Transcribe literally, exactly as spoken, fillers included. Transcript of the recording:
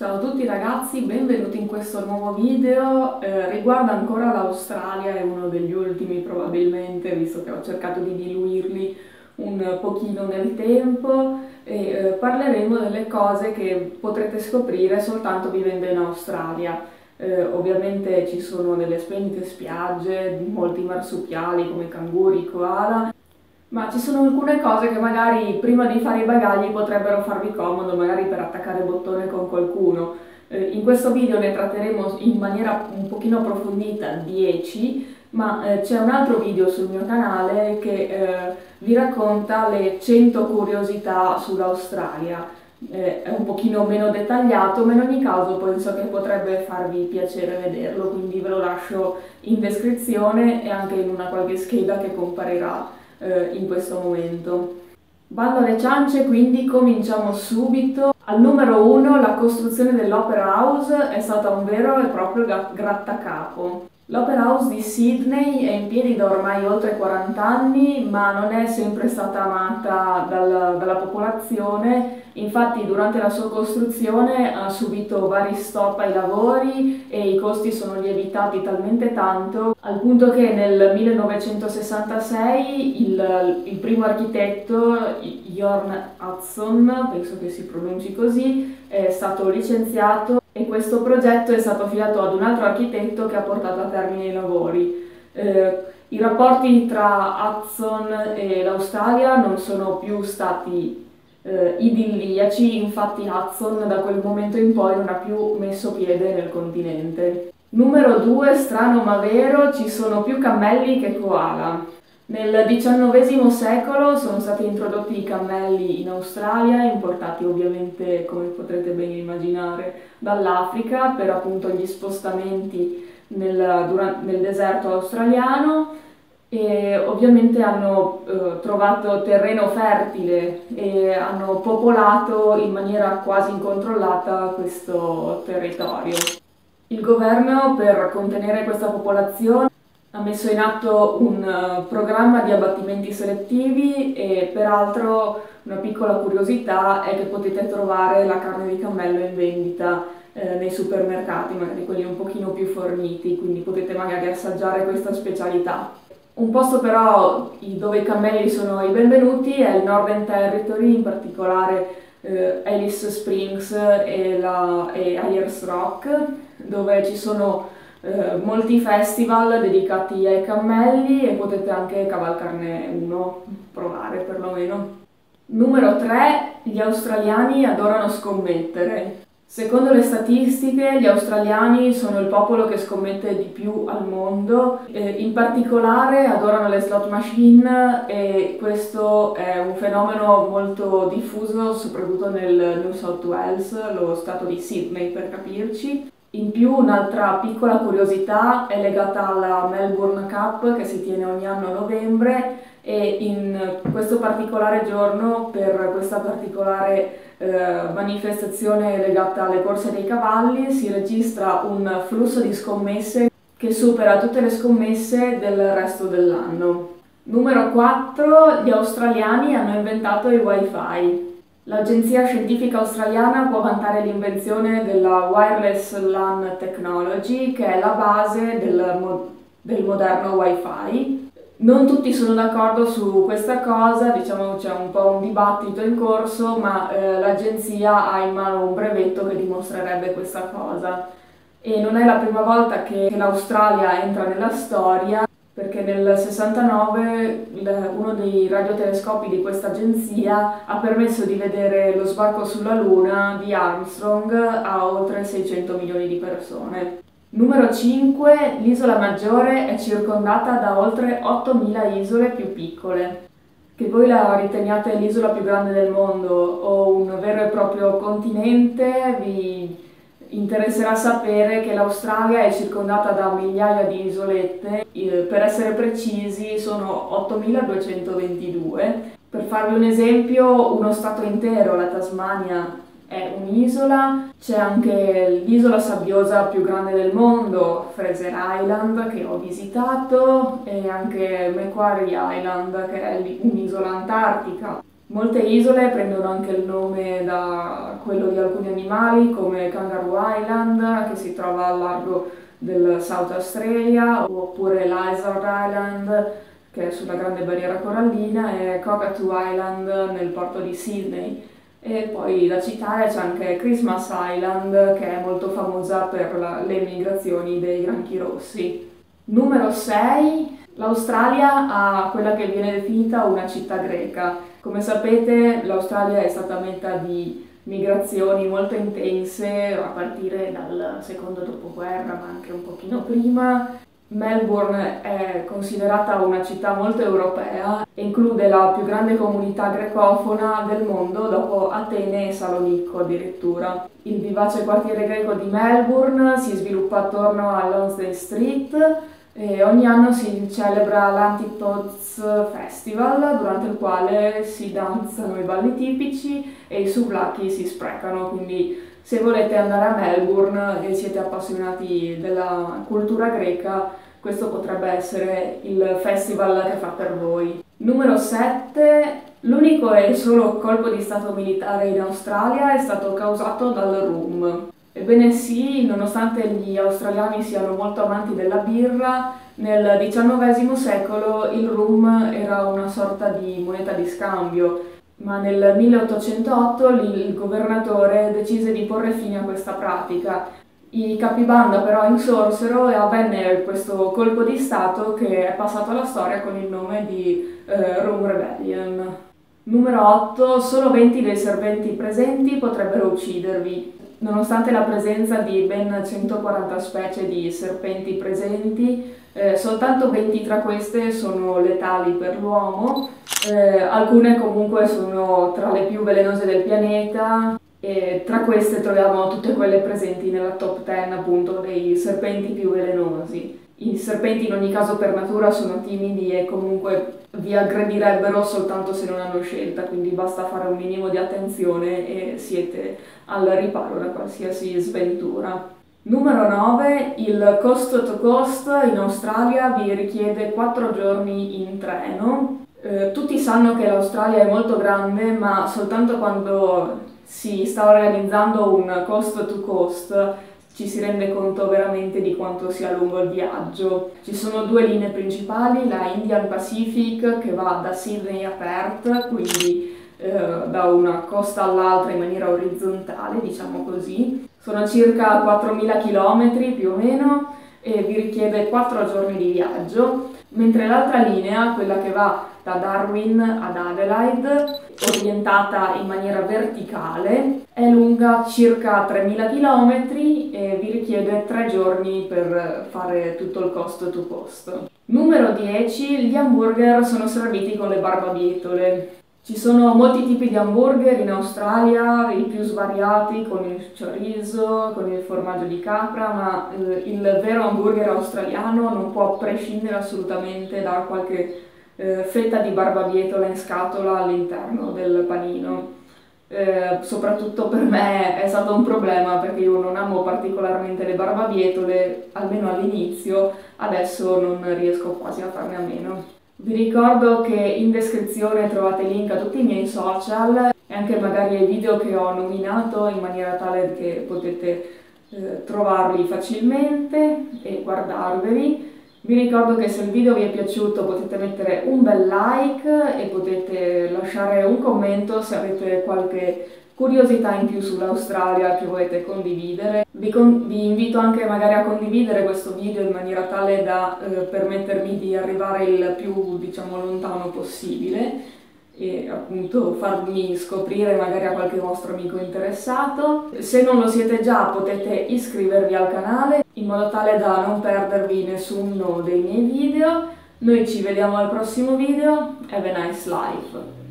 Ciao a tutti ragazzi, benvenuti in questo nuovo video. Eh, riguarda ancora l'Australia, è uno degli ultimi probabilmente, visto che ho cercato di diluirli un pochino nel tempo e eh, parleremo delle cose che potrete scoprire soltanto vivendo in Australia. Eh, ovviamente ci sono delle splendide spiagge, molti marsupiali come canguri, koala, ma ci sono alcune cose che magari prima di fare i bagagli potrebbero farvi comodo, magari per attaccare bottone con qualcuno. Eh, in questo video ne tratteremo in maniera un pochino approfondita dieci, ma eh, c'è un altro video sul mio canale che eh, vi racconta le cento curiosità sull'Australia. Eh, è un pochino meno dettagliato, ma in ogni caso penso che potrebbe farvi piacere vederlo, quindi ve lo lascio in descrizione e anche in una qualche scheda che comparirà in questo momento. Bando alle ciance, quindi cominciamo subito. Al numero uno, la costruzione dell'Opera House è stata un vero e proprio grattacapo. L'Opera House di Sydney è in piedi da ormai oltre quaranta anni, ma non è sempre stata amata dal, dalla popolazione. Infatti durante la sua costruzione ha subito vari stop ai lavori e i costi sono lievitati talmente tanto al punto che nel millenovecentosessantasei il, il primo architetto, Jorn Hudson, penso che si pronunci così, è stato licenziato e questo progetto è stato affidato ad un altro architetto che ha portato a termine i lavori. Eh, I rapporti tra Hudson e l'Australia non sono più stati eh, idilliaci, infatti Hudson da quel momento in poi non ha più messo piede nel continente. Numero due, strano ma vero, ci sono più cammelli che koala. Nel diciannovesimo secolo sono stati introdotti i cammelli in Australia, importati ovviamente, come potrete ben immaginare, dall'Africa per appunto gli spostamenti nel, durante, nel deserto australiano, e ovviamente hanno eh, trovato terreno fertile e hanno popolato in maniera quasi incontrollata questo territorio. Il governo, per contenere questa popolazione, ha messo in atto un uh, programma di abbattimenti selettivi e peraltro una piccola curiosità è che potete trovare la carne di cammello in vendita eh, nei supermercati, magari quelli un pochino più forniti, quindi potete magari assaggiare questa specialità. Un posto però dove i cammelli sono i benvenuti è il Northern Territory, in particolare eh, Alice Springs e, la, e Ayers Rock, dove ci sono Eh, molti festival dedicati ai cammelli e potete anche cavalcarne uno, provare perlomeno. Numero tre, gli australiani adorano scommettere. Secondo le statistiche, gli australiani sono il popolo che scommette di più al mondo, eh, in particolare adorano le slot machine e questo è un fenomeno molto diffuso soprattutto nel New South Wales, lo stato di Sydney per capirci. In più un'altra piccola curiosità è legata alla Melbourne Cup che si tiene ogni anno a novembre e in questo particolare giorno, per questa particolare eh, manifestazione legata alle corse dei cavalli, si registra un flusso di scommesse che supera tutte le scommesse del resto dell'anno. Numero quattro. Gli australiani hanno inventato il Wi-Fi. L'agenzia scientifica australiana può vantare l'invenzione della Wireless LAN Technology, che è la base del, mo del moderno Wi-Fi. Non tutti sono d'accordo su questa cosa, diciamo c'è un po' un dibattito in corso, ma eh, l'agenzia ha in mano un brevetto che dimostrerebbe questa cosa. E non è la prima volta che l'Australia entra nella storia, perché nel sessantanove uno dei radiotelescopi di questa agenzia ha permesso di vedere lo sbarco sulla Luna di Armstrong a oltre seicento milioni di persone. Numero cinque. L'isola maggiore è circondata da oltre ottomila isole più piccole. Che voi la riteniate l'isola più grande del mondo o un vero e proprio continente, vi interesserà sapere che l'Australia è circondata da migliaia di isolette, per essere precisi sono ottomiladuecentoventidue. Per farvi un esempio, uno stato intero, la Tasmania, è un'isola. C'è anche l'isola sabbiosa più grande del mondo, Fraser Island, che ho visitato, e anche Macquarie Island, che è un'isola antartica. Molte isole prendono anche il nome da quello di alcuni animali, come Kangaroo Island, che si trova al largo del South Australia, oppure Lizard Island, che è sulla Grande Barriera Corallina, e Cockatoo Island nel porto di Sydney. E poi da citare c'è anche Christmas Island, che è molto famosa per la, le migrazioni dei granchi rossi. Numero sei. L'Australia ha quella che viene definita una città greca. Come sapete, l'Australia è stata meta di migrazioni molto intense a partire dal secondo dopoguerra, ma anche un pochino prima. Melbourne è considerata una città molto europea e include la più grande comunità grecofona del mondo dopo Atene e Salonicco addirittura. Il vivace quartiere greco di Melbourne si sviluppa attorno a Lonsdale Street e ogni anno si celebra l'Antipodes Festival, durante il quale si danzano i balli tipici e i souvlaki si sprecano, quindi se volete andare a Melbourne e siete appassionati della cultura greca, questo potrebbe essere il festival che fa per voi. Numero sette. L'unico e solo colpo di stato militare in Australia è stato causato dal rum. Ebbene sì, nonostante gli australiani siano molto amanti della birra, nel diciannovesimo secolo il rum era una sorta di moneta di scambio, ma nel milleottocentootto il governatore decise di porre fine a questa pratica. I capibanda però insorsero e avvenne questo colpo di stato che è passato alla storia con il nome di eh, Rum Rebellion. Numero otto. Solo venti dei serpenti presenti potrebbero uccidervi. Nonostante la presenza di ben centoquaranta specie di serpenti presenti, eh, soltanto venti tra queste sono letali per l'uomo, eh, alcune comunque sono tra le più velenose del pianeta e tra queste troviamo tutte quelle presenti nella top dieci appunto dei serpenti più velenosi. I serpenti in ogni caso per natura sono timidi e comunque vi aggredirebbero soltanto se non hanno scelta, quindi basta fare un minimo di attenzione e siete al riparo da qualsiasi sventura. Numero nove. Il coast to coast in Australia vi richiede quattro giorni in treno. Eh, tutti sanno che l'Australia è molto grande, ma soltanto quando si sta organizzando un coast to coast ci si rende conto veramente di quanto sia lungo il viaggio. Ci sono due linee principali, la Indian Pacific che va da Sydney a Perth, quindi eh, da una costa all'altra in maniera orizzontale, diciamo così. Sono circa quattromila chilometri più o meno e vi richiede quattro giorni di viaggio, mentre l'altra linea, quella che va da Darwin ad Adelaide, orientata in maniera verticale, è lunga circa tremila chilometri e vi richiede tre giorni per fare tutto il coast to coast. Numero dieci. Gli hamburger sono serviti con le barbabietole. Ci sono molti tipi di hamburger in Australia, i più svariati con il chorizo, con il formaggio di capra, ma eh, il vero hamburger australiano non può prescindere assolutamente da qualche eh, fetta di barbabietola in scatola all'interno del panino. Eh, soprattutto per me è stato un problema perché io non amo particolarmente le barbabietole, almeno all'inizio, adesso non riesco quasi a farne a meno. Vi ricordo che in descrizione trovate link a tutti i miei social e anche magari ai video che ho nominato in maniera tale che potete eh, trovarli facilmente e guardarveli. Vi ricordo che se il video vi è piaciuto potete mettere un bel like e potete lasciare un commento se avete qualche curiosità in più sull'Australia che volete condividere. Vi, con vi invito anche magari a condividere questo video in maniera tale da eh, permettermi di arrivare il più, diciamo, lontano possibile e appunto farmi scoprire magari a qualche vostro amico interessato. Se non lo siete già potete iscrivervi al canale in modo tale da non perdervi nessuno dei miei video. Noi ci vediamo al prossimo video. Have a nice life!